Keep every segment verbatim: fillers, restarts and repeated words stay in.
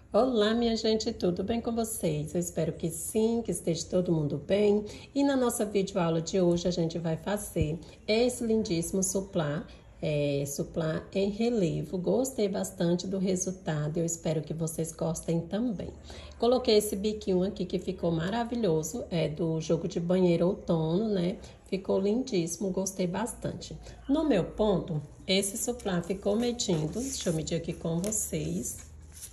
Olá, minha gente, tudo bem com vocês? Eu espero que sim, que esteja todo mundo bem. E na nossa videoaula de hoje a gente vai fazer esse lindíssimo suplá, é, suplá em relevo. Gostei bastante do resultado, eu espero que vocês gostem também. Coloquei esse biquinho aqui que ficou maravilhoso, é do jogo de banheiro outono, né? Ficou lindíssimo, gostei bastante. No meu ponto, esse suplá ficou medindo, deixa eu medir aqui com vocês.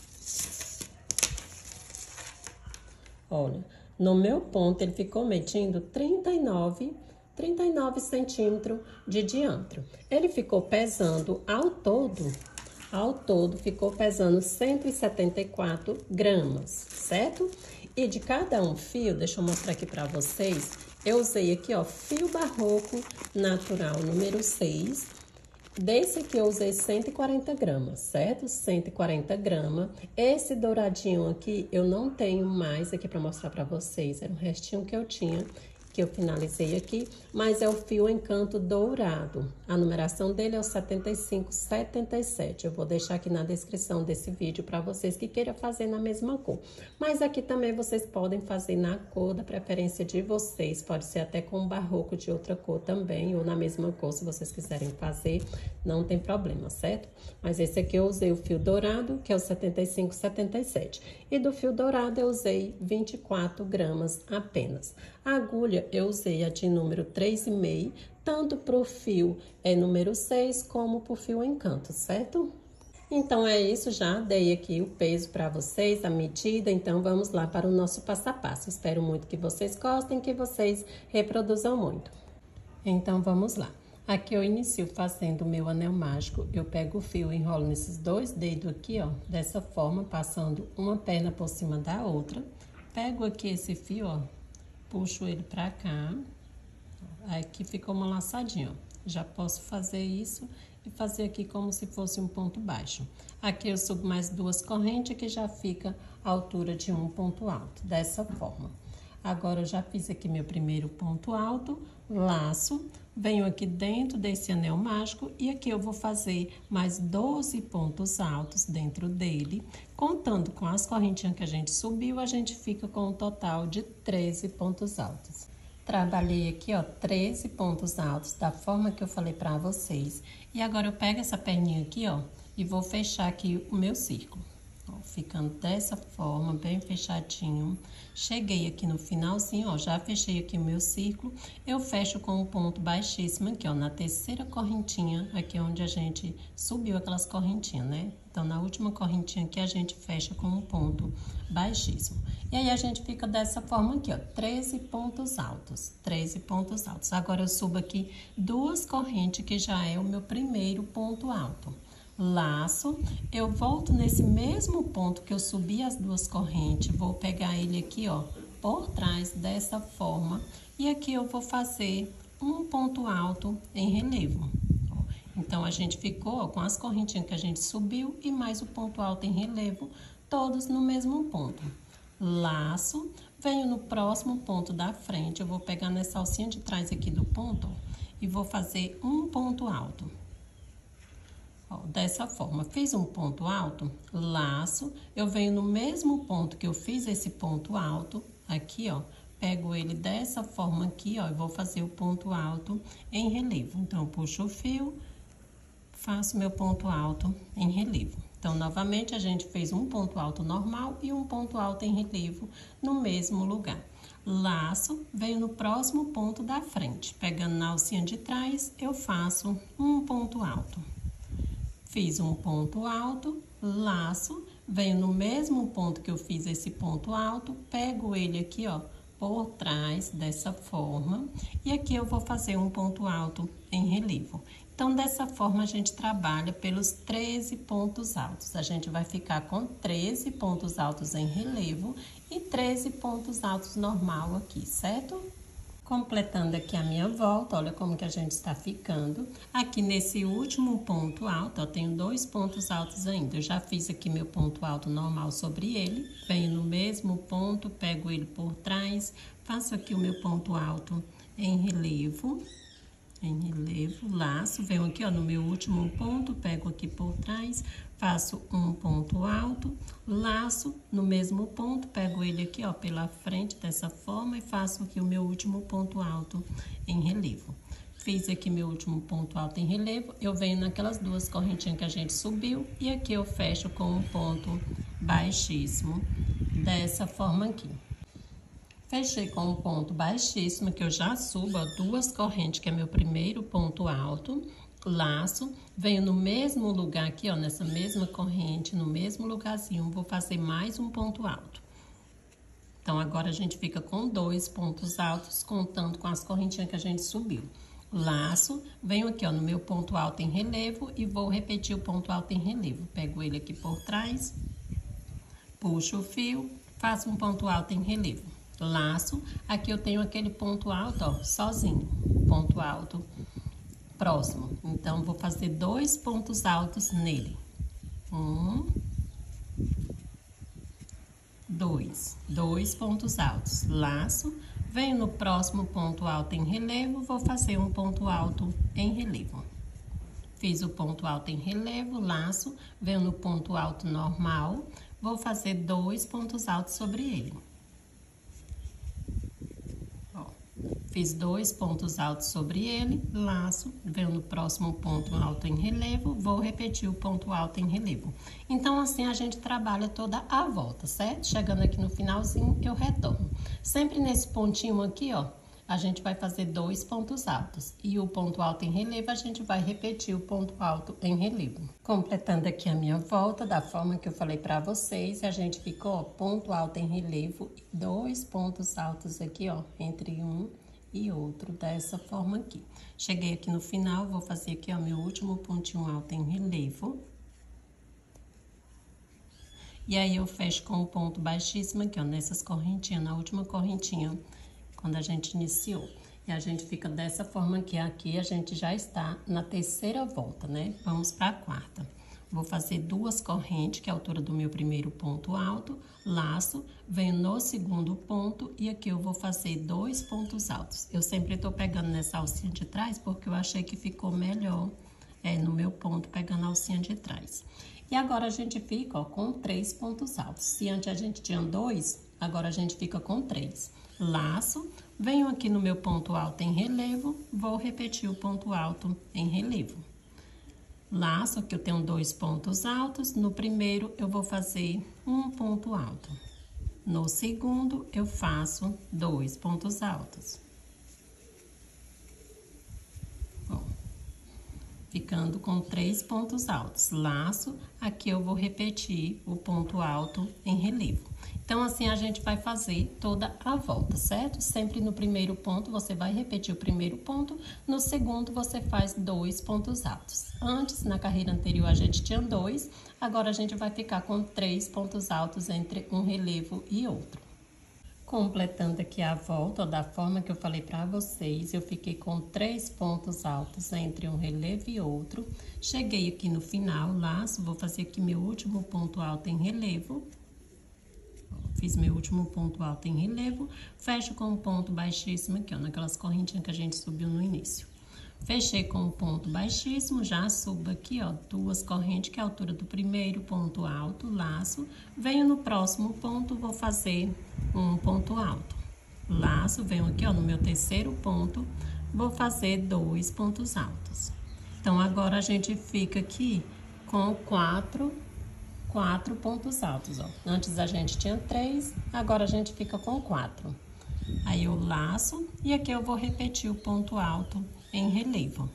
Olha, no meu ponto ele ficou medindo trinta e nove, trinta e nove centímetros de diâmetro. Ele ficou pesando ao todo, ao todo ficou pesando cento e setenta e quatro gramas, certo? E de cada um fio, deixa eu mostrar aqui pra vocês, eu usei aqui, ó, fio barroco natural número seis. Desse aqui eu usei cento e quarenta gramas, certo? cento e quarenta gramas. Esse douradinho aqui eu não tenho mais aqui para mostrar para vocês. Era um restinho que eu tinha, que eu finalizei aqui. Mas é o fio Encanto dourado. A numeração dele é o setenta e cinco setenta e sete. Eu vou deixar aqui na descrição desse vídeo para vocês que queiram fazer na mesma cor. Mas aqui também vocês podem fazer na cor da preferência de vocês. Pode ser até com um barroco de outra cor também, ou na mesma cor, se vocês quiserem fazer, não tem problema, certo? Mas esse aqui eu usei o fio dourado, que é o setenta e cinco setenta e sete. E do fio dourado eu usei vinte e quatro gramas apenas. A agulha eu usei a de número três e meio, tanto para o fio é número seis, como para o fio Encanto, certo? Então, é isso, já dei aqui o peso para vocês, a medida, então vamos lá para o nosso passo a passo. Espero muito que vocês gostem, que vocês reproduzam muito. Então, vamos lá. Aqui eu inicio fazendo o meu anel mágico, eu pego o fio e enrolo nesses dois dedos aqui, ó, dessa forma, passando uma perna por cima da outra. Pego aqui esse fio, ó, puxo ele pra cá, aqui ficou uma laçadinha, ó. Já posso fazer isso e fazer aqui como se fosse um ponto baixo. Aqui eu subo mais duas correntes que já fica a altura de um ponto alto, dessa forma. Agora eu já fiz aqui meu primeiro ponto alto, laço, venho aqui dentro desse anel mágico e aqui eu vou fazer mais doze pontos altos dentro dele. Contando com as correntinhas que a gente subiu, a gente fica com um total de treze pontos altos. Trabalhei aqui, ó, treze pontos altos, da forma que eu falei pra vocês. E agora eu pego essa perninha aqui, ó, e vou fechar aqui o meu círculo. Ó, ficando dessa forma, bem fechadinho. Cheguei aqui no finalzinho, ó, já fechei aqui o meu círculo. Eu fecho com um ponto baixíssimo aqui, ó, na terceira correntinha, aqui onde a gente subiu aquelas correntinhas, né? Então, na última correntinha aqui, a gente fecha com um ponto baixíssimo. E aí, a gente fica dessa forma aqui, ó, treze pontos altos, treze pontos altos. Agora, eu subo aqui duas correntes, que já é o meu primeiro ponto alto. Laço, eu volto nesse mesmo ponto que eu subi as duas correntes, vou pegar ele aqui, ó, por trás dessa forma, e aqui eu vou fazer um ponto alto em relevo. Então, a gente ficou, ó, com as correntinhas que a gente subiu e mais o ponto alto em relevo, todos no mesmo ponto. Laço, venho no próximo ponto da frente, eu vou pegar nessa alcinha de trás aqui do ponto, ó, e vou fazer um ponto alto. Ó, dessa forma, fiz um ponto alto, laço, eu venho no mesmo ponto que eu fiz esse ponto alto, aqui, ó, pego ele dessa forma aqui, ó, e vou fazer o ponto alto em relevo. Então, eu puxo o fio, faço meu ponto alto em relevo. Então, novamente, a gente fez um ponto alto normal e um ponto alto em relevo no mesmo lugar. Laço, venho no próximo ponto da frente. Pegando na alcinha de trás, eu faço um ponto alto. Fiz um ponto alto, laço, venho no mesmo ponto que eu fiz esse ponto alto, pego ele aqui, ó, por trás, dessa forma, e aqui eu vou fazer um ponto alto em relevo. Então, dessa forma, a gente trabalha pelos treze pontos altos. A gente vai ficar com treze pontos altos em relevo e treze pontos altos normal aqui, certo? Completando aqui a minha volta, olha como que a gente está ficando. Aqui nesse último ponto alto, eu tenho dois pontos altos ainda. Eu já fiz aqui meu ponto alto normal sobre ele. Venho no mesmo ponto, pego ele por trás, faço aqui o meu ponto alto em relevo. Em relevo, laço, venho aqui, ó, no meu último ponto, pego aqui por trás, faço um ponto alto, laço no mesmo ponto, pego ele aqui, ó, pela frente dessa forma e faço aqui o meu último ponto alto em relevo. Fiz aqui meu último ponto alto em relevo, eu venho naquelas duas correntinhas que a gente subiu e aqui eu fecho com um ponto baixíssimo, dessa forma aqui. Fechei com um ponto baixíssimo, que eu já subo, ó, duas correntes, que é meu primeiro ponto alto, laço, venho no mesmo lugar aqui, ó, nessa mesma corrente, no mesmo lugarzinho, vou fazer mais um ponto alto. Então, agora a gente fica com dois pontos altos, contando com as correntinhas que a gente subiu. Laço, venho aqui, ó, no meu ponto alto em relevo e vou repetir o ponto alto em relevo. Pego ele aqui por trás, puxo o fio, faço um ponto alto em relevo. Laço, aqui eu tenho aquele ponto alto, ó, sozinho, ponto alto próximo. Então, vou fazer dois pontos altos nele. Um, dois, dois pontos altos. Laço, venho no próximo ponto alto em relevo, vou fazer um ponto alto em relevo. Fiz o ponto alto em relevo, laço, venho no ponto alto normal, vou fazer dois pontos altos sobre ele. Fiz dois pontos altos sobre ele, laço, venho no próximo ponto alto em relevo, vou repetir o ponto alto em relevo. Então, assim, a gente trabalha toda a volta, certo? Chegando aqui no finalzinho, eu retorno. Sempre nesse pontinho aqui, ó, a gente vai fazer dois pontos altos. E o ponto alto em relevo, a gente vai repetir o ponto alto em relevo. Completando aqui a minha volta, da forma que eu falei pra vocês, a gente ficou, ó, ponto alto em relevo e dois pontos altos aqui, ó, entre um e outro, dessa forma aqui. Cheguei aqui no final, vou fazer aqui, ó, meu último pontinho alto em relevo. E aí, eu fecho com um ponto baixíssimo aqui, ó, nessas correntinhas, na última correntinha, quando a gente iniciou. E a gente fica dessa forma aqui. Aqui a gente já está na terceira volta, né? Vamos para a quarta. Vou fazer duas correntes, que é a altura do meu primeiro ponto alto, laço, venho no segundo ponto e aqui eu vou fazer dois pontos altos. Eu sempre tô pegando nessa alcinha de trás porque eu achei que ficou melhor é, no meu ponto, pegando a alcinha de trás. E agora a gente fica, ó, com três pontos altos. Se antes a gente tinha dois, agora a gente fica com três. Laço, venho aqui no meu ponto alto em relevo, vou repetir o ponto alto em relevo. Laço, aqui eu tenho dois pontos altos, no primeiro eu vou fazer um ponto alto. No segundo, eu faço dois pontos altos. Bom, ficando com três pontos altos. Laço, aqui eu vou repetir o ponto alto em relevo. Então, assim, a gente vai fazer toda a volta, certo? Sempre no primeiro ponto, você vai repetir o primeiro ponto. No segundo, você faz dois pontos altos. Antes, na carreira anterior, a gente tinha dois. Agora, a gente vai ficar com três pontos altos entre um relevo e outro. Completando aqui a volta, ó, da forma que eu falei pra vocês, eu fiquei com três pontos altos entre um relevo e outro. Cheguei aqui no final, laço, vou fazer aqui meu último ponto alto em relevo. Fiz meu último ponto alto em relevo, fecho com um ponto baixíssimo aqui, ó, naquelas correntinhas que a gente subiu no início. Fechei com um ponto baixíssimo, já subo aqui, ó, duas correntes, que é a altura do primeiro ponto alto, laço. Venho no próximo ponto, vou fazer um ponto alto. Laço, venho aqui, ó, no meu terceiro ponto, vou fazer dois pontos altos. Então, agora a gente fica aqui com quatro quatro pontos altos, ó. Antes a gente tinha três, agora a gente fica com quatro. Aí eu laço e aqui eu vou repetir o ponto alto em relevo.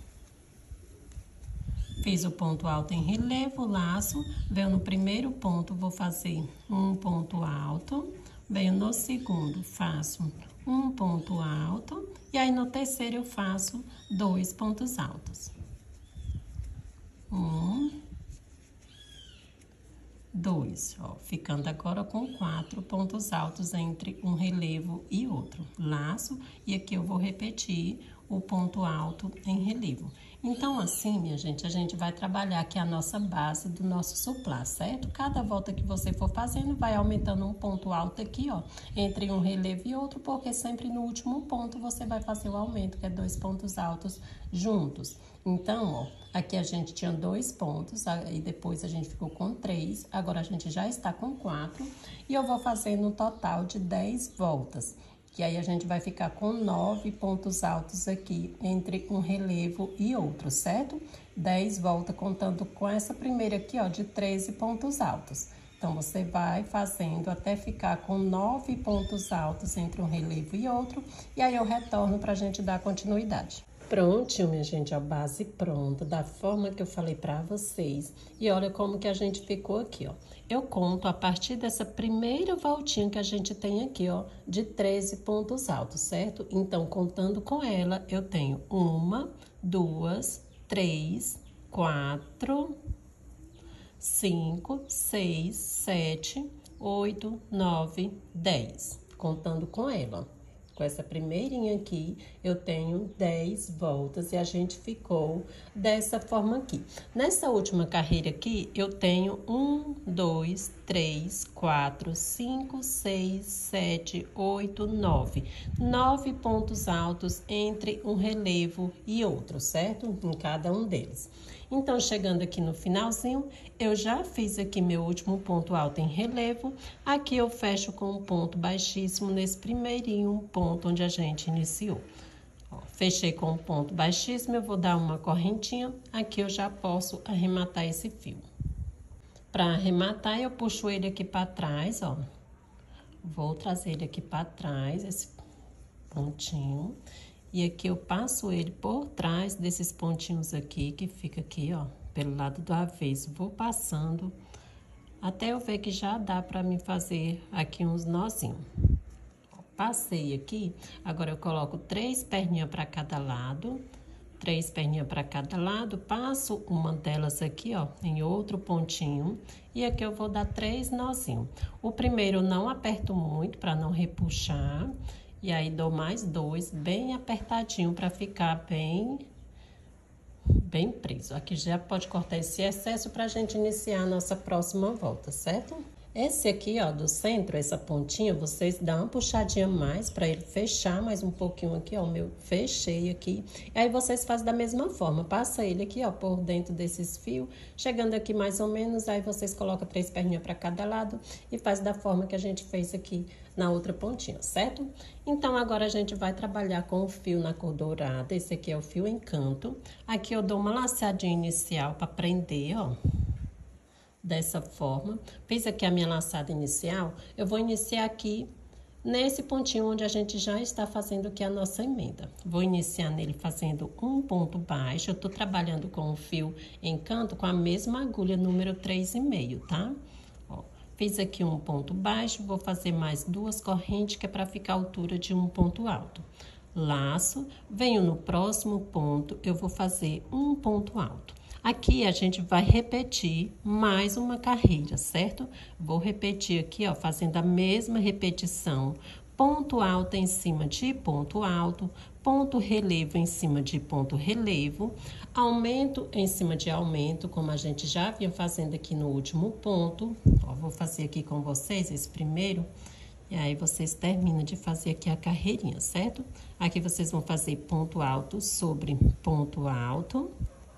Fiz o ponto alto em relevo, laço, venho no primeiro ponto, vou fazer um ponto alto, venho no segundo, faço um ponto alto e aí no terceiro eu faço dois pontos altos. Um, dois, ó, ficando agora com quatro pontos altos entre um relevo e outro. Laço, e aqui eu vou repetir o ponto alto em relevo. Então, assim, minha gente, a gente vai trabalhar aqui a nossa base do nosso suplá, certo? Cada volta que você for fazendo, vai aumentando um ponto alto aqui, ó, entre um relevo e outro, porque sempre no último ponto você vai fazer o aumento, que é dois pontos altos juntos. Então, ó, aqui a gente tinha dois pontos, aí depois a gente ficou com três, agora a gente já está com quatro, e eu vou fazer no total de dez voltas. Que aí a gente vai ficar com nove pontos altos aqui entre um relevo e outro, certo? dez voltas contando com essa primeira aqui, ó, de treze pontos altos. Então, você vai fazendo até ficar com nove pontos altos entre um relevo e outro, e aí eu retorno pra gente dar continuidade. Prontinho, minha gente, a base pronta, da forma que eu falei pra vocês. E olha como que a gente ficou aqui, ó. Eu conto a partir dessa primeira voltinha que a gente tem aqui, ó, de treze pontos altos, certo? Então, contando com ela, eu tenho uma, duas, três, quatro, cinco, seis, sete, oito, nove, dez. Contando com ela. Com essa primeirinha aqui, eu tenho dez voltas e a gente ficou dessa forma aqui. Nessa última carreira aqui, eu tenho um, dois, três, quatro, cinco, seis, sete, oito, nove. Nove pontos altos entre um relevo e outro, certo? Em cada um deles. Então, chegando aqui no finalzinho, eu já fiz aqui meu último ponto alto em relevo. Aqui eu fecho com um ponto baixíssimo nesse primeirinho ponto onde a gente iniciou. Ó, fechei com um ponto baixíssimo, eu vou dar uma correntinha. Aqui eu já posso arrematar esse fio. Para arrematar, eu puxo ele aqui para trás, ó. Vou trazer ele aqui para trás, esse pontinho. E aqui eu passo ele por trás desses pontinhos aqui, que fica aqui, ó, pelo lado do avesso. Vou passando até eu ver que já dá pra mim fazer aqui uns nozinhos. Passei aqui, agora eu coloco três perninhas pra cada lado, três perninhas pra cada lado, passo uma delas aqui, ó, em outro pontinho, e aqui eu vou dar três nozinhos. O primeiro eu não aperto muito pra não repuxar. E aí, dou mais dois, bem apertadinho, pra ficar bem, bem preso. Aqui já pode cortar esse excesso pra gente iniciar a nossa próxima volta, certo? Esse aqui, ó, do centro, essa pontinha, vocês dão uma puxadinha mais pra ele fechar mais um pouquinho aqui, ó, o meu fechei aqui. E aí, vocês fazem da mesma forma, passa ele aqui, ó, por dentro desses fios, chegando aqui mais ou menos, aí vocês colocam três perninhas pra cada lado e faz da forma que a gente fez aqui na outra pontinha, certo? Então, agora a gente vai trabalhar com o fio na cor dourada, esse aqui é o fio Encanto. Aqui eu dou uma laçadinha inicial pra prender, ó. Dessa forma, fiz aqui a minha laçada inicial, eu vou iniciar aqui nesse pontinho onde a gente já está fazendo aqui a nossa emenda. Vou iniciar nele fazendo um ponto baixo, eu tô trabalhando com o fio Encanto com a mesma agulha número três e meio, tá? Ó, fiz aqui um ponto baixo, vou fazer mais duas correntes, que é para ficar a altura de um ponto alto. Laço, venho no próximo ponto, eu vou fazer um ponto alto. Aqui, a gente vai repetir mais uma carreira, certo? Vou repetir aqui, ó, fazendo a mesma repetição. Ponto alto em cima de ponto alto, ponto relevo em cima de ponto relevo, aumento em cima de aumento, como a gente já vinha fazendo aqui no último ponto. Ó, vou fazer aqui com vocês esse primeiro. E aí, vocês terminam de fazer aqui a carreirinha, certo? Aqui, vocês vão fazer ponto alto sobre ponto alto.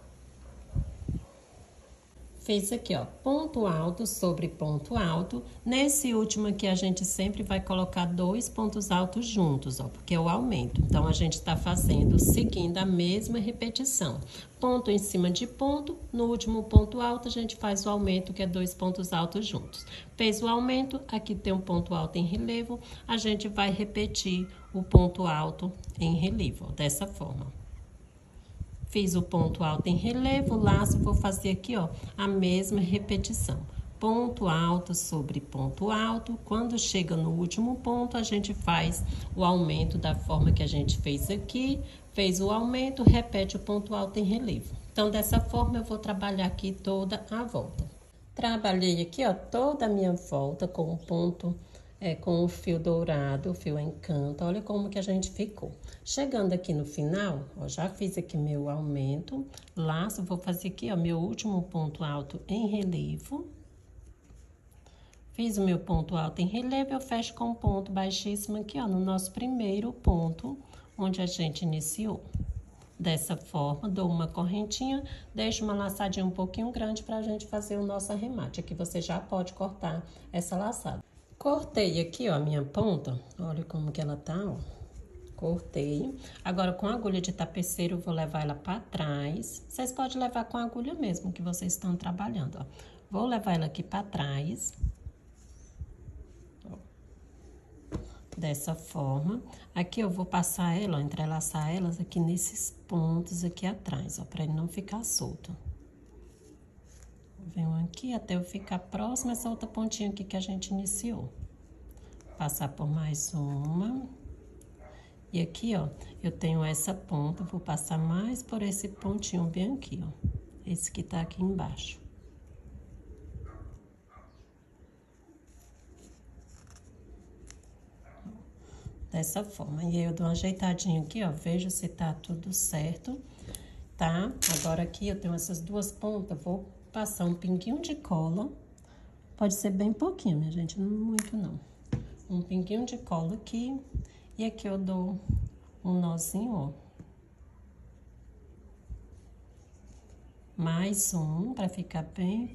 Fez aqui, ó, ponto alto sobre ponto alto. Nesse último aqui, a gente sempre vai colocar dois pontos altos juntos, ó, porque é o aumento. Então, a gente tá fazendo, seguindo a mesma repetição. Ponto em cima de ponto, no último ponto alto, a gente faz o aumento, que é dois pontos altos juntos. Fez o aumento, aqui tem um ponto alto em relevo, a gente vai repetir o ponto alto em relevo, ó, dessa forma. Fiz o ponto alto em relevo, laço, vou fazer aqui, ó, a mesma repetição. Ponto alto sobre ponto alto. Quando chega no último ponto, a gente faz o aumento da forma que a gente fez aqui. Fez o aumento, repete o ponto alto em relevo. Então, dessa forma, eu vou trabalhar aqui toda a volta. Trabalhei aqui, ó, toda a minha volta com o ponto é, com o fio dourado, o fio encanto. Olha como que a gente ficou. Chegando aqui no final, ó, já fiz aqui meu aumento, laço, vou fazer aqui, ó, meu último ponto alto em relevo. Fiz o meu ponto alto em relevo, eu fecho com um ponto baixíssimo aqui, ó, no nosso primeiro ponto, onde a gente iniciou. Dessa forma, dou uma correntinha, deixo uma laçadinha um pouquinho grande pra gente fazer o nosso arremate. Aqui você já pode cortar essa laçada. Cortei aqui, ó, a minha ponta, olha como que ela tá, ó. Cortei. Agora, com a agulha de tapeceiro, eu vou levar ela pra trás. Vocês podem levar com a agulha mesmo que vocês estão trabalhando, ó. Vou levar ela aqui pra trás. Dessa forma. Aqui eu vou passar ela, ó, entrelaçar elas aqui nesses pontos aqui atrás, ó, pra ele não ficar solto. Venho aqui até eu ficar próximo a essa outra pontinha aqui que a gente iniciou. Passar por mais uma. E aqui, ó, eu tenho essa ponta, vou passar mais por esse pontinho bem aqui, ó. Esse que tá aqui embaixo. Dessa forma. E aí, eu dou uma ajeitadinha aqui, ó, vejo se tá tudo certo, tá? Agora, aqui eu tenho essas duas pontas, vou passar um pinguinho de cola. Pode ser bem pouquinho, minha gente, não muito não. Um pinguinho de cola aqui, e aqui eu dou um nozinho, ó. Mais um, pra ficar bem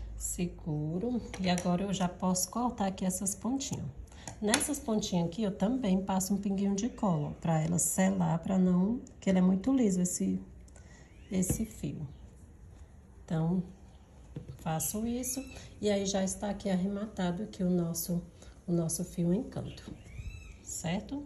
seguro. E agora, eu já posso cortar aqui essas pontinhas. Nessas pontinhas aqui, eu também passo um pinguinho de cola, ó, pra ela selar, pra não... Porque ele é muito liso, esse, esse fio. Então, faço isso. E aí, já está aqui arrematado aqui o nosso, o nosso fio encanto. Certo?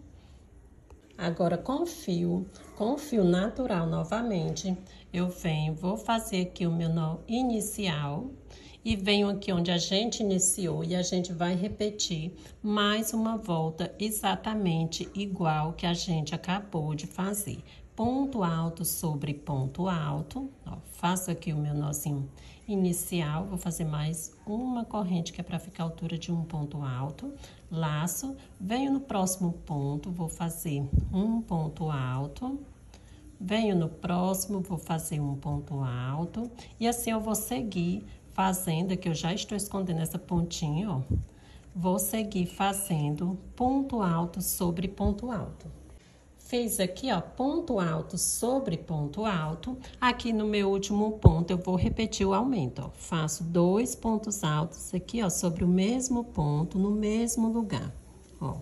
Agora, com o fio, com o fio natural novamente, eu venho, vou fazer aqui o meu nó inicial... E venho aqui onde a gente iniciou e a gente vai repetir mais uma volta exatamente igual que a gente acabou de fazer. Ponto alto sobre ponto alto, ó, faço aqui o meu nozinho inicial, vou fazer mais uma corrente que é para ficar a altura de um ponto alto, laço, venho no próximo ponto, vou fazer um ponto alto, venho no próximo, vou fazer um ponto alto, e assim eu vou seguir fazendo, que eu já estou escondendo essa pontinha, ó. Vou seguir fazendo ponto alto sobre ponto alto. Fiz aqui, ó, ponto alto sobre ponto alto. Aqui no meu último ponto, eu vou repetir o aumento, ó. Faço dois pontos altos aqui, ó, sobre o mesmo ponto, no mesmo lugar, ó.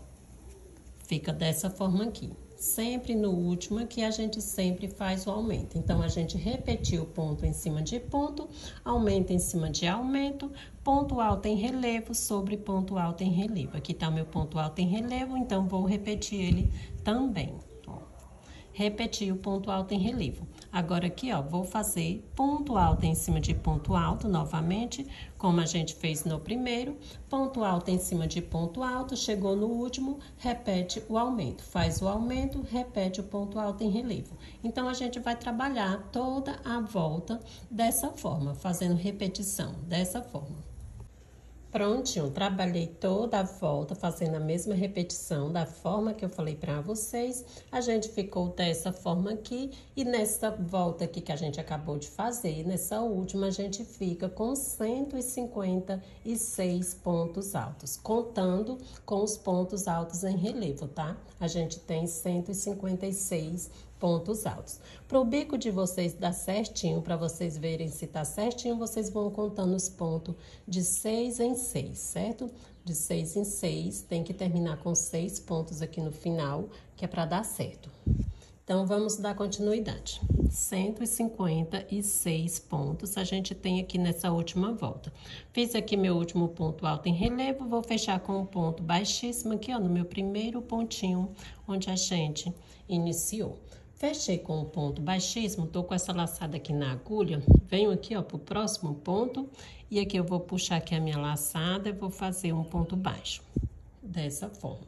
Fica dessa forma aqui. Sempre no último aqui, a gente sempre faz o aumento. Então, a gente repetiu o ponto em cima de ponto, aumento em cima de aumento, ponto alto em relevo sobre ponto alto em relevo. Aqui tá o meu ponto alto em relevo, então, vou repetir ele também, ó. Repetir o ponto alto em relevo. Agora, aqui, ó, vou fazer ponto alto em cima de ponto alto, novamente, como a gente fez no primeiro. Ponto alto em cima de ponto alto, chegou no último, repete o aumento. Faz o aumento, repete o ponto alto em relevo. Então, a gente vai trabalhar toda a volta dessa forma, fazendo repetição dessa forma. Prontinho, trabalhei toda a volta, fazendo a mesma repetição da forma que eu falei pra vocês. A gente ficou dessa forma aqui, e nessa volta aqui que a gente acabou de fazer, nessa última, a gente fica com cento e cinquenta e seis pontos altos, contando com os pontos altos em relevo, tá? A gente tem cento e cinquenta e seis pontos altos. Para o bico de vocês dar certinho, para vocês verem se tá certinho, vocês vão contando os pontos de seis em seis, certo? De seis em seis, tem que terminar com seis pontos aqui no final, que é para dar certo. Então, vamos dar continuidade. cento e cinquenta e seis pontos a gente tem aqui nessa última volta. Fiz aqui meu último ponto alto em relevo, vou fechar com um ponto baixíssimo aqui, ó, no meu primeiro pontinho, onde a gente iniciou. Fechei com um ponto baixíssimo, tô com essa laçada aqui na agulha, venho aqui, ó, pro próximo ponto, e aqui eu vou puxar aqui a minha laçada e vou fazer um ponto baixo, dessa forma.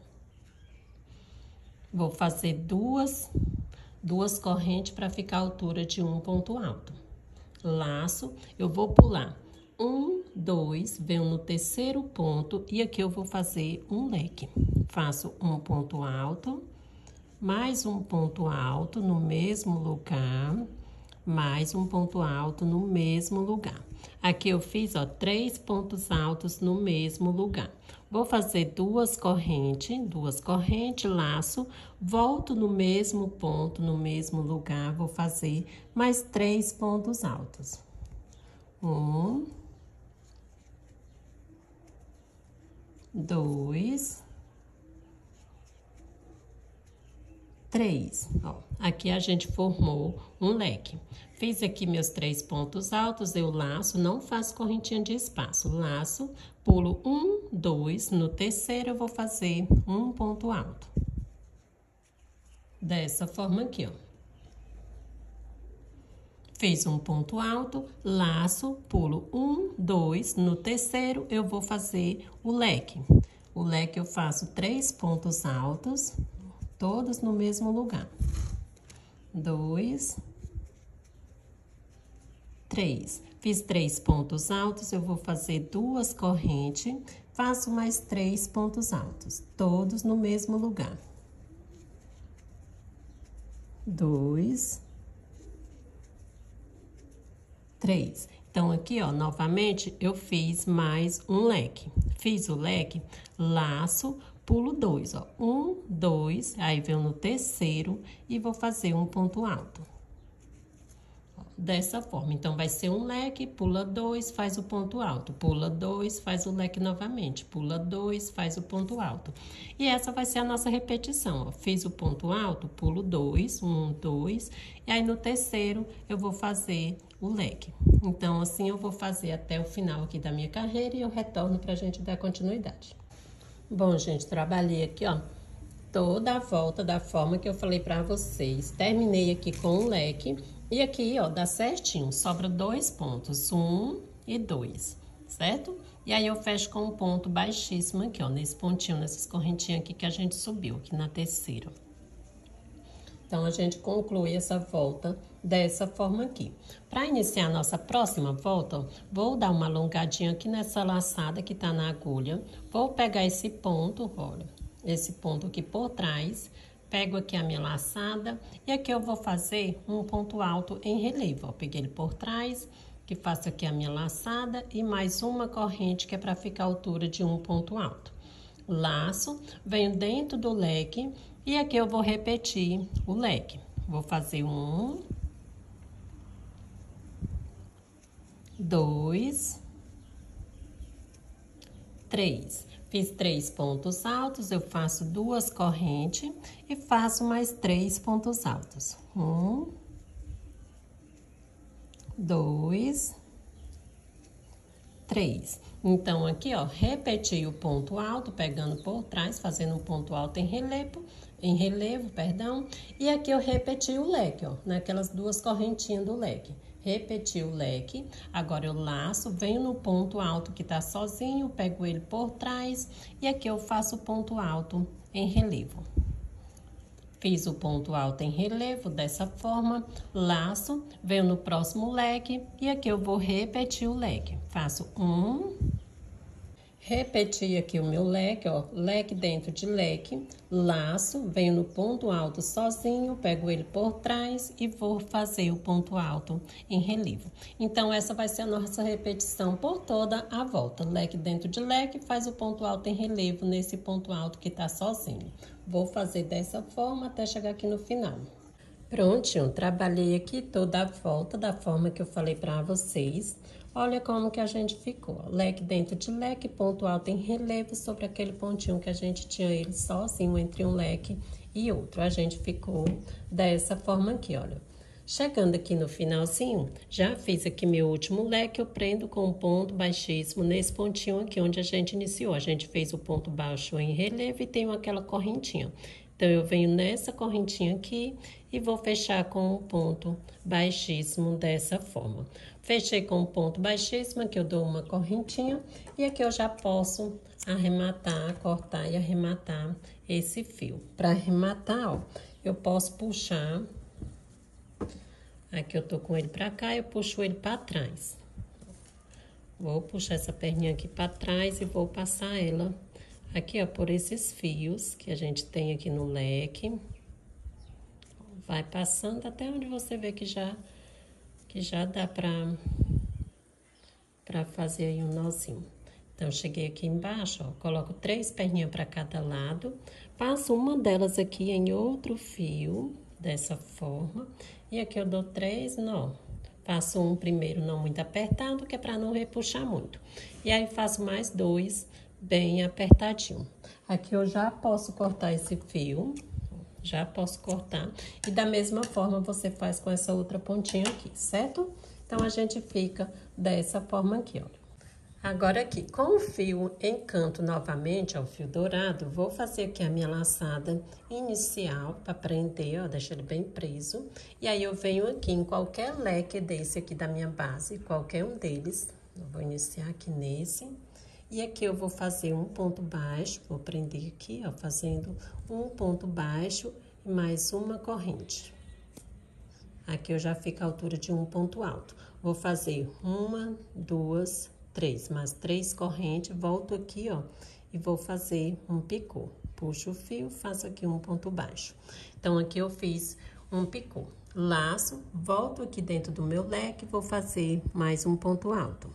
Vou fazer duas, duas correntes para ficar a altura de um ponto alto. Laço, eu vou pular um, dois, venho no terceiro ponto e aqui eu vou fazer um leque. Faço um ponto alto, mais um ponto alto no mesmo lugar, mais um ponto alto no mesmo lugar. Aqui eu fiz, ó, três pontos altos no mesmo lugar. Vou fazer duas correntes, duas correntes, laço, volto no mesmo ponto, no mesmo lugar, vou fazer mais três pontos altos. Um, dois, três. Ó, aqui a gente formou um leque. Fiz aqui meus três pontos altos, eu laço, não faço correntinha de espaço. Laço, pulo um, dois, no terceiro eu vou fazer um ponto alto. Dessa forma aqui, ó. Fiz um ponto alto, laço, pulo um, dois, no terceiro eu vou fazer o leque. O leque eu faço três pontos altos, todos no mesmo lugar. Dois, três. Fiz três pontos altos, eu vou fazer duas correntes, faço mais três pontos altos, todos no mesmo lugar. Dois, três. Então, aqui, ó, novamente, eu fiz mais um leque. Fiz o leque, laço, pulo dois, ó. Um, dois, aí venho no terceiro e vou fazer um ponto alto. Ó, dessa forma. Então, vai ser um leque, pula dois, faz o ponto alto. Pula dois, faz o leque novamente. Pula dois, faz o ponto alto. E essa vai ser a nossa repetição, ó. Fiz o ponto alto, pulo dois, um, dois, e aí no terceiro eu vou fazer o leque. Então, assim eu vou fazer até o final aqui da minha carreira e eu retorno pra gente dar continuidade. Bom, gente, trabalhei aqui, ó, toda a volta da forma que eu falei pra vocês. Terminei aqui com o leque e aqui, ó, dá certinho, sobra dois pontos, um e dois, certo? E aí eu fecho com um ponto baixíssimo aqui, ó, nesse pontinho, nessas correntinhas aqui que a gente subiu, aqui na terceira. Então, a gente conclui essa volta dessa forma aqui. Para iniciar a nossa próxima volta, ó, vou dar uma alongadinha aqui nessa laçada que tá na agulha. Vou pegar esse ponto, olha, esse ponto aqui por trás. Pego aqui a minha laçada e aqui eu vou fazer um ponto alto em relevo, ó. Peguei ele por trás, que faço aqui a minha laçada e mais uma corrente que é para ficar a altura de um ponto alto. Laço, venho dentro do leque e aqui eu vou repetir o leque. Vou fazer um, dois, três. Fiz três pontos altos, eu faço duas correntes e faço mais três pontos altos. Um, dois, três. Então, aqui, ó, repeti o ponto alto, pegando por trás, fazendo um ponto alto em relevo, em relevo, perdão. E aqui eu repeti o leque, ó, naquelas duas correntinhas do leque. Repeti o leque, agora eu laço, venho no ponto alto que tá sozinho, pego ele por trás e aqui eu faço o ponto alto em relevo. Fiz o ponto alto em relevo dessa forma, laço, venho no próximo leque e aqui eu vou repetir o leque. Faço um, repeti aqui o meu leque, ó, leque dentro de leque, laço, venho no ponto alto sozinho, pego ele por trás e vou fazer o ponto alto em relevo. Então, essa vai ser a nossa repetição por toda a volta. Leque dentro de leque, faz o ponto alto em relevo nesse ponto alto que tá sozinho. Vou fazer dessa forma até chegar aqui no final. Prontinho, trabalhei aqui toda a volta da forma que eu falei pra vocês. Olha como que a gente ficou. Leque dentro de leque, ponto alto em relevo sobre aquele pontinho que a gente tinha ele sozinho entre um leque e outro. A gente ficou dessa forma aqui, olha. Chegando aqui no finalzinho, já fiz aqui meu último leque, eu prendo com um ponto baixíssimo nesse pontinho aqui onde a gente iniciou. A gente fez o ponto baixo em relevo e tenho aquela correntinha. Então, eu venho nessa correntinha aqui e vou fechar com um ponto baixíssimo dessa forma. Fechei com um ponto baixíssimo, aqui eu dou uma correntinha e aqui eu já posso arrematar, cortar e arrematar esse fio. Para arrematar, ó, eu posso puxar, aqui eu tô com ele pra cá, eu puxo ele pra trás. Vou puxar essa perninha aqui pra trás e vou passar ela aqui, ó, por esses fios que a gente tem aqui no leque. Vai passando até onde você vê que já, que já dá pra, pra fazer aí um nozinho. Então, cheguei aqui embaixo, ó, coloco três perninhas pra cada lado, passo uma delas aqui em outro fio, dessa forma, e aqui eu dou três nó. Faço um primeiro não muito apertado, que é pra não repuxar muito. E aí, faço mais dois bem apertadinho. Aqui eu já posso cortar esse fio. Já posso cortar. E da mesma forma, você faz com essa outra pontinha aqui, certo? Então, a gente fica dessa forma aqui, ó. Agora aqui, com o fio em canto novamente, ó, o fio dourado, vou fazer aqui a minha laçada inicial para prender, ó, deixar ele bem preso. E aí, eu venho aqui em qualquer leque desse aqui da minha base, qualquer um deles. Eu vou iniciar aqui nesse. E aqui eu vou fazer um ponto baixo, vou prender aqui, ó, fazendo um ponto baixo e mais uma corrente. Aqui eu já fico a altura de um ponto alto. Vou fazer uma, duas, três, mais três correntes, volto aqui, ó, e vou fazer um picô. Puxo o fio, faço aqui um ponto baixo. Então, aqui eu fiz um picô. Laço, volto aqui dentro do meu leque, vou fazer mais um ponto alto.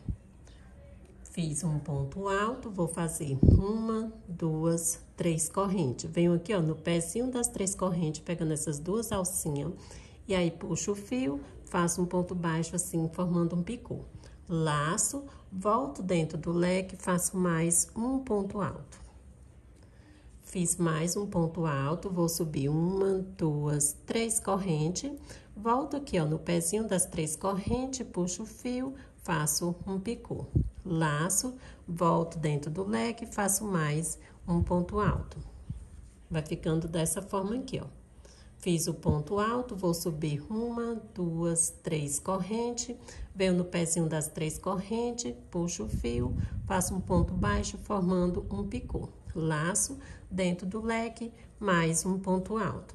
Fiz um ponto alto, vou fazer uma, duas, três correntes. Venho aqui, ó, no pezinho das três correntes, pegando essas duas alcinhas. E aí, puxo o fio, faço um ponto baixo assim, formando um picô. Laço, volto dentro do leque, faço mais um ponto alto. Fiz mais um ponto alto, vou subir uma, duas, três correntes. Volto aqui, ó, no pezinho das três correntes, puxo o fio, faço um picô. Laço, volto dentro do leque, faço mais um ponto alto. Vai ficando dessa forma aqui, ó. Fiz o ponto alto, vou subir uma, duas, três correntes, venho no pezinho das três correntes, puxo o fio, faço um ponto baixo, formando um picô. Laço, dentro do leque, mais um ponto alto.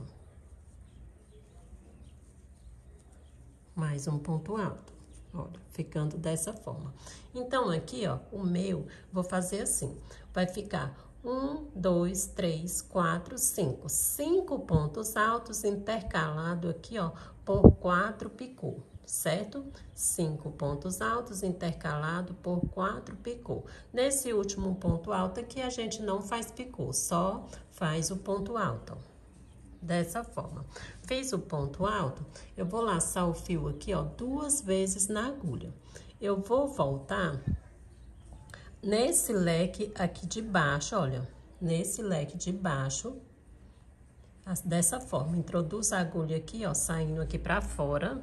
Mais um ponto alto. Olha, ficando dessa forma. Então, aqui, ó, o meu, vou fazer assim. Vai ficar um, dois, três, quatro, cinco. Cinco pontos altos intercalado aqui, ó, por quatro picô, certo? Cinco pontos altos intercalado por quatro picô. Nesse último ponto alto aqui, a gente não faz picô, só faz o ponto alto, ó. Dessa forma. Fiz o ponto alto, eu vou laçar o fio aqui, ó, duas vezes na agulha. Eu vou voltar nesse leque aqui de baixo, olha, nesse leque de baixo, dessa forma. Introduzo a agulha aqui, ó, saindo aqui pra fora,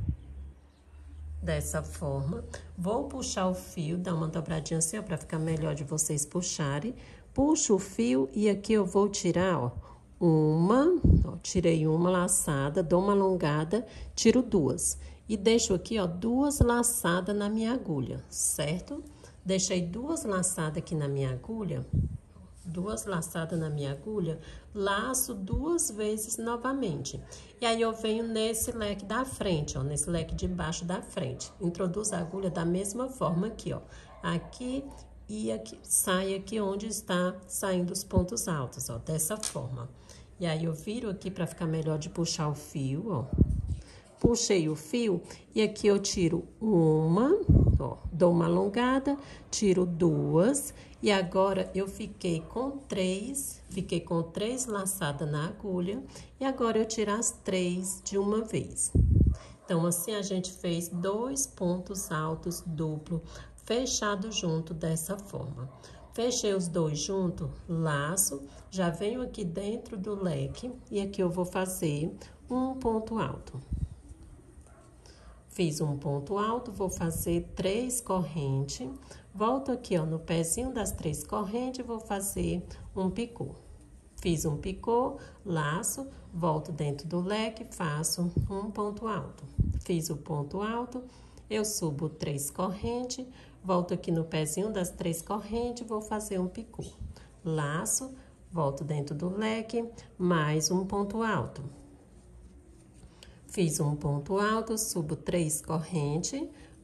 dessa forma. Vou puxar o fio, dar uma dobradinha assim, ó, pra ficar melhor de vocês puxarem. Puxo o fio e aqui eu vou tirar, ó, uma, ó, tirei uma laçada, dou uma alongada, tiro duas. E deixo aqui, ó, duas laçadas na minha agulha, certo? Deixei duas laçadas aqui na minha agulha, duas laçadas na minha agulha, laço duas vezes novamente. E aí, eu venho nesse leque da frente, ó, nesse leque de baixo da frente. Introduzo a agulha da mesma forma aqui, ó, aqui e aqui, sai aqui onde está saindo os pontos altos, ó, dessa forma. E aí, eu viro aqui pra ficar melhor de puxar o fio, ó. Puxei o fio e aqui eu tiro uma, ó, dou uma alongada, tiro duas. E agora, eu fiquei com três, fiquei com três laçadas na agulha. E agora, eu tiro as três de uma vez. Então, assim, a gente fez dois pontos altos duplo, fechado junto dessa forma. Fechei os dois juntos, laço, já venho aqui dentro do leque e aqui eu vou fazer um ponto alto. Fiz um ponto alto, vou fazer três correntes, volto aqui, ó, no pezinho das três correntes, vou fazer um picô. Fiz um picô, laço, volto dentro do leque, faço um ponto alto. Fiz o ponto alto, eu subo três correntes, volto aqui no pezinho das três correntes, vou fazer um picô. Laço, volto dentro do leque, mais um ponto alto. Fiz um ponto alto, subo três correntes,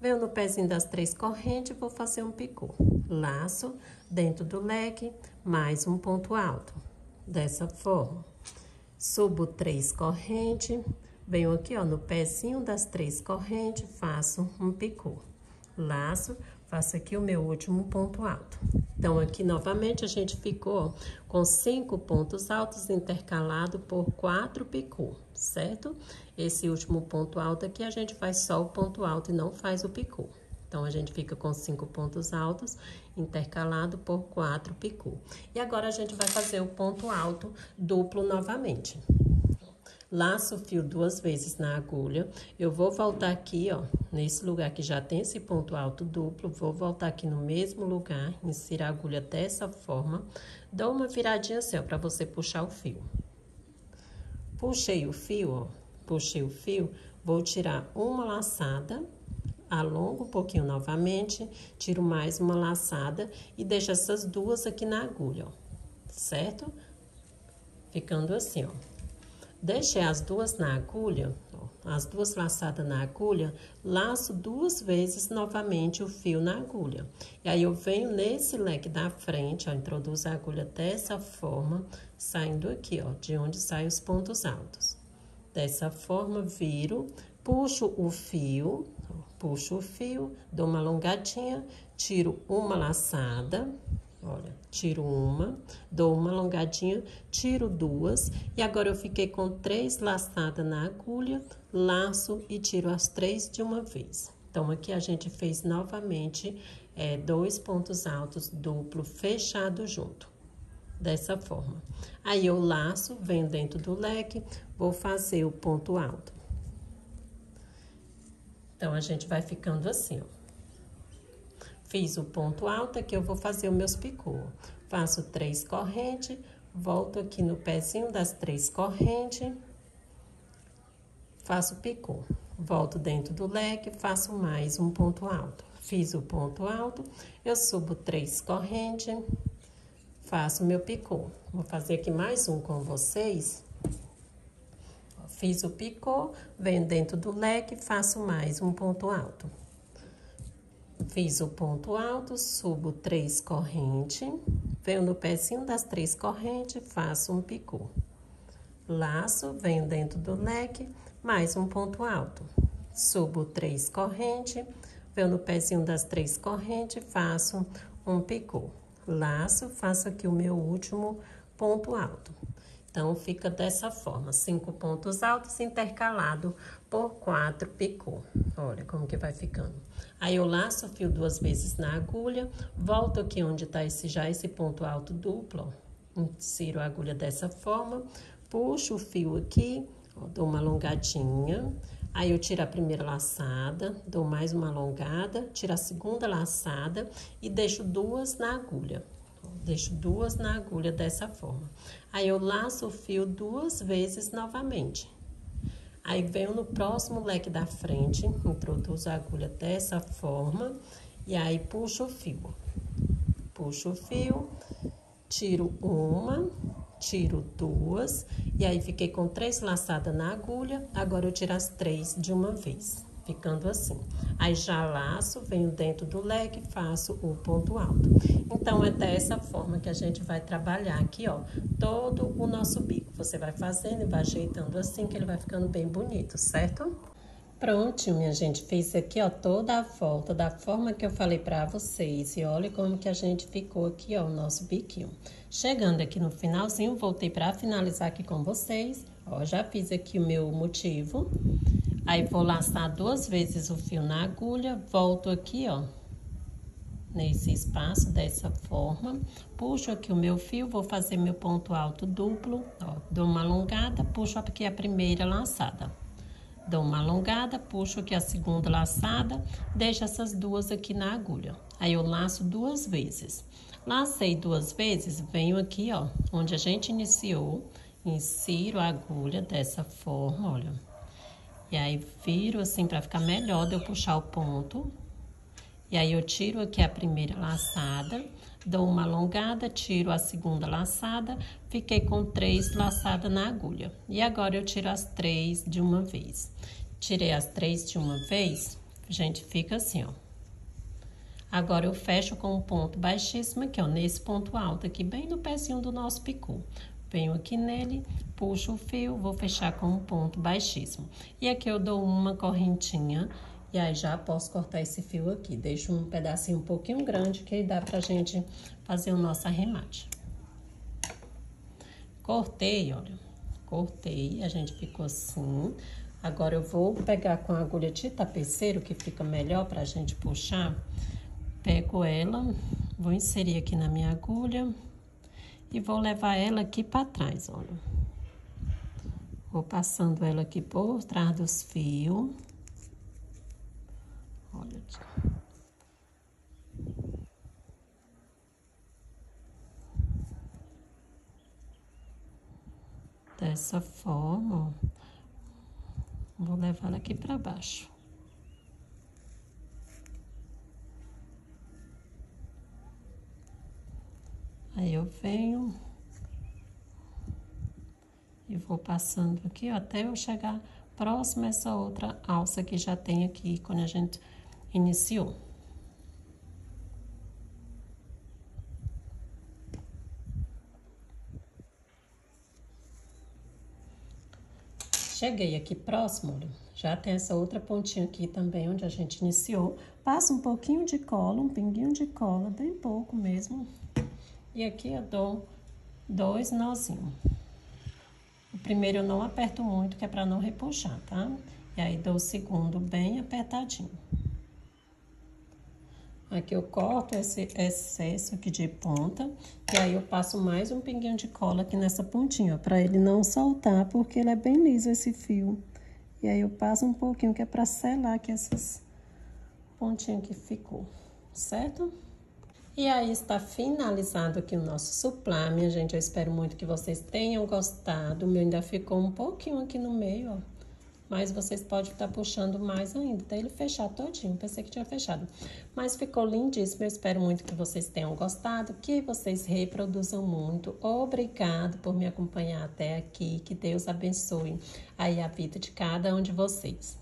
Venho no pezinho das três correntes e vou fazer um picô. Laço dentro do leque, mais um ponto alto. Dessa forma. Subo três correntes, venho aqui, ó, no pezinho das três correntes, faço um picô. Laço, faço aqui o meu último ponto alto. Então, aqui, novamente, a gente ficou com cinco pontos altos intercalados por quatro picô, certo? Esse último ponto alto aqui, a gente faz só o ponto alto e não faz o picô. Então, a gente fica com cinco pontos altos intercalado por quatro picô. E agora, a gente vai fazer o ponto alto duplo novamente. Laço o fio duas vezes na agulha. Eu vou voltar aqui, ó, nesse lugar que já tem esse ponto alto duplo. Vou voltar aqui no mesmo lugar, inserir a agulha dessa forma. Dou uma viradinha assim, ó, pra você puxar o fio. Puxei o fio, ó, puxei o fio. Vou tirar uma laçada, alongo um pouquinho novamente, tiro mais uma laçada e deixo essas duas aqui na agulha, ó, certo? Ficando assim, ó. Deixei as duas na agulha, ó, as duas laçadas na agulha, laço duas vezes novamente o fio na agulha. E aí, eu venho nesse leque da frente, ó, introduzo a agulha dessa forma, saindo aqui, ó, de onde saem os pontos altos. Dessa forma, viro, puxo o fio, ó, puxo o fio, dou uma alongadinha, tiro uma laçada. Olha, tiro uma, dou uma alongadinha, tiro duas, e agora eu fiquei com três laçadas na agulha, laço e tiro as três de uma vez. Então, aqui a gente fez novamente é, dois pontos altos duplo fechado junto, dessa forma. Aí, eu laço, venho dentro do leque, vou fazer o ponto alto. Então, a gente vai ficando assim, ó. Fiz o ponto alto, aqui eu vou fazer os meus picô. Faço três correntes, volto aqui no pezinho das três correntes, faço picô. Volto dentro do leque, faço mais um ponto alto. Fiz o ponto alto, eu subo três correntes, faço meu picô. Vou fazer aqui mais um com vocês. Fiz o picô, venho dentro do leque, faço mais um ponto alto. Fiz o ponto alto, subo três correntes, venho no pezinho das três correntes, faço um picô. Laço, venho dentro do leque, mais um ponto alto. Subo três correntes, venho no pezinho das três correntes, faço um picô. Laço, faço aqui o meu último ponto alto. Então, fica dessa forma, cinco pontos altos intercalado por quatro picô. Olha como que vai ficando. Aí, eu laço o fio duas vezes na agulha, volto aqui onde tá esse, já esse ponto alto duplo, ó. Insiro a agulha dessa forma, puxo o fio aqui, ó, dou uma alongadinha. Aí, eu tiro a primeira laçada, dou mais uma alongada, tiro a segunda laçada e deixo duas na agulha. Deixo duas na agulha dessa forma. Aí, eu laço o fio duas vezes novamente. Aí, venho no próximo leque da frente, introduzo a agulha dessa forma. E aí, puxo o fio. Puxo o fio, tiro uma, tiro duas. E aí, fiquei com três laçadas na agulha. Agora, eu tiro as três de uma vez. Ficando assim. Aí, já laço, venho dentro do leque, faço o ponto alto. Então, é dessa forma que a gente vai trabalhar aqui, ó, todo o nosso bico. Você vai fazendo e vai ajeitando assim, que ele vai ficando bem bonito, certo? Pronto, minha gente, fez aqui, ó, toda a volta da forma que eu falei pra vocês. E olha como que a gente ficou aqui, ó, o nosso biquinho. Chegando aqui no finalzinho, voltei pra finalizar aqui com vocês. Ó, já fiz aqui o meu motivo. Aí, vou laçar duas vezes o fio na agulha, volto aqui, ó, nesse espaço, dessa forma. Puxo aqui o meu fio, vou fazer meu ponto alto duplo, ó, dou uma alongada, puxo aqui a primeira laçada. Dou uma alongada, puxo aqui a segunda laçada, deixo essas duas aqui na agulha. Aí, eu laço duas vezes. Lacei duas vezes, venho aqui, ó, onde a gente iniciou, insiro a agulha dessa forma, olha. E aí, viro assim pra ficar melhor de eu puxar o ponto. E aí, eu tiro aqui a primeira laçada, dou uma alongada, tiro a segunda laçada, fiquei com três laçadas na agulha. E agora, eu tiro as três de uma vez. Tirei as três de uma vez, gente, fica assim, ó. Agora, eu fecho com um ponto baixíssimo aqui, ó, nesse ponto alto aqui, bem no pezinho do nosso picô. Venho aqui nele, puxo o fio, vou fechar com um ponto baixíssimo. E aqui eu dou uma correntinha, e aí já posso cortar esse fio aqui. Deixo um pedacinho um pouquinho grande, que aí dá pra gente fazer o nosso arremate. Cortei, olha, cortei, a gente ficou assim. Agora, eu vou pegar com a agulha de tapeceiro, que fica melhor pra gente puxar. Pego ela, vou inserir aqui na minha agulha e vou levar ela aqui pra trás, olha. Vou passando ela aqui por trás dos fios. Olha aqui. Dessa forma, ó. Vou levar ela aqui pra baixo. Aí, eu venho e vou passando aqui, ó, até eu chegar próximo a essa outra alça que já tem aqui, quando a gente iniciou. Cheguei aqui próximo, olha, já tem essa outra pontinha aqui também, onde a gente iniciou. Passo um pouquinho de cola, um pinguinho de cola, bem pouco mesmo. E aqui eu dou dois nozinhos. O primeiro eu não aperto muito, que é pra não repuxar, tá? E aí, dou o segundo bem apertadinho. Aqui eu corto esse excesso aqui de ponta, e aí eu passo mais um pinguinho de cola aqui nessa pontinha, ó, pra ele não soltar, porque ele é bem liso esse fio. E aí, eu passo um pouquinho, que é pra selar aqui essas pontinhas que ficou, certo? E aí, está finalizado aqui o nosso suplá, minha gente. Eu espero muito que vocês tenham gostado. O meu ainda ficou um pouquinho aqui no meio, ó. Mas vocês podem estar puxando mais ainda, até ele fechar todinho. Pensei que tinha fechado. Mas ficou lindíssimo. Eu espero muito que vocês tenham gostado, que vocês reproduzam muito. Obrigado por me acompanhar até aqui. Que Deus abençoe aí a vida de cada um de vocês.